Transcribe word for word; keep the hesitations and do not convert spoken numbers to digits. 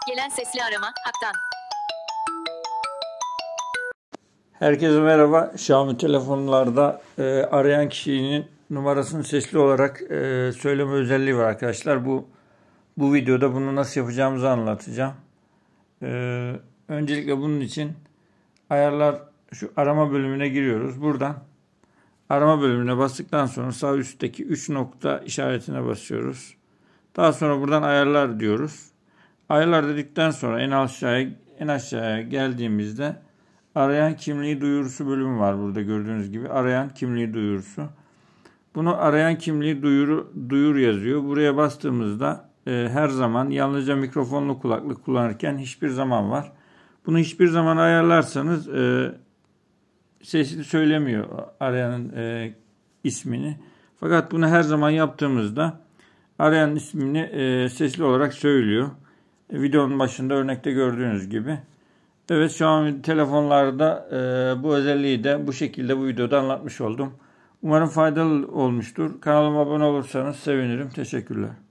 Gelen sesli arama haktan. Herkese merhaba. Xiaomi telefonlarda e, arayan kişinin numarasını sesli olarak e, söyleme özelliği var arkadaşlar. Bu bu videoda bunu nasıl yapacağımızı anlatacağım. E, öncelikle bunun için ayarlar şu arama bölümüne giriyoruz. Buradan arama bölümüne bastıktan sonra sağ üstteki üç nokta işaretine basıyoruz. Daha sonra buradan ayarlar diyoruz. Ayarlar dedikten sonra en aşağıya en aşağıya geldiğimizde arayan kimliği duyurusu bölümü var burada gördüğünüz gibi. Arayan kimliği duyurusu. Bunu arayan kimliği duyuru duyur yazıyor. Buraya bastığımızda e, her zaman yalnızca mikrofonlu kulaklık kullanırken hiçbir zaman var. Bunu hiçbir zaman ayarlarsanız e, sesli söylemiyor arayanın e, ismini. Fakat bunu her zaman yaptığımızda arayanın ismini e, sesli olarak söylüyor. E, videonun başında örnekte gördüğünüz gibi. Evet, şu an telefonlarda e, bu özelliği de bu şekilde bu videoda anlatmış oldum. Umarım faydalı olmuştur. Kanalıma abone olursanız sevinirim. Teşekkürler.